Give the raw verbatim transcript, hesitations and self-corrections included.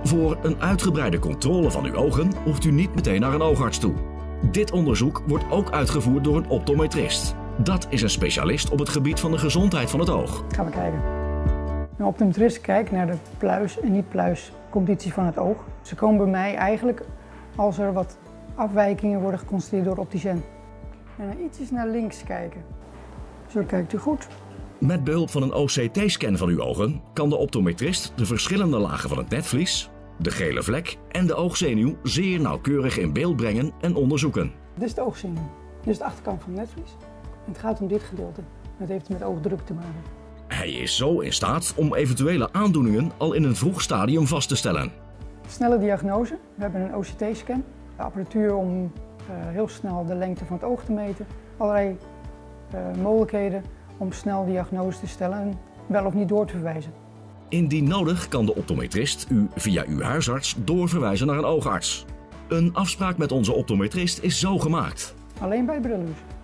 Voor een uitgebreide controle van uw ogen hoeft u niet meteen naar een oogarts toe. Dit onderzoek wordt ook uitgevoerd door een optometrist. Dat is een specialist op het gebied van de gezondheid van het oog. Gaan we kijken. Een optometrist kijkt naar de pluis- en niet-pluisconditie van het oog. Ze komen bij mij eigenlijk als er wat afwijkingen worden geconstateerd door de opticien. En dan ietsjes naar links kijken. Zo kijkt u goed. Met behulp van een O C T-scan van uw ogen kan de optometrist de verschillende lagen van het netvlies, de gele vlek en de oogzenuw zeer nauwkeurig in beeld brengen en onderzoeken. Dit is de oogzenuw. Dit is de achterkant van het netvlies. En het gaat om dit gedeelte. Dat heeft met oogdruk te maken. Hij is zo in staat om eventuele aandoeningen al in een vroeg stadium vast te stellen. Snelle diagnose. We hebben een O C T-scan. De apparatuur om uh, heel snel de lengte van het oog te meten. Allerlei uh, mogelijkheden om snel diagnose te stellen en wel of niet door te verwijzen. Indien nodig kan de optometrist u via uw huisarts doorverwijzen naar een oogarts. Een afspraak met onze optometrist is zo gemaakt. Alleen bij de brillenlus.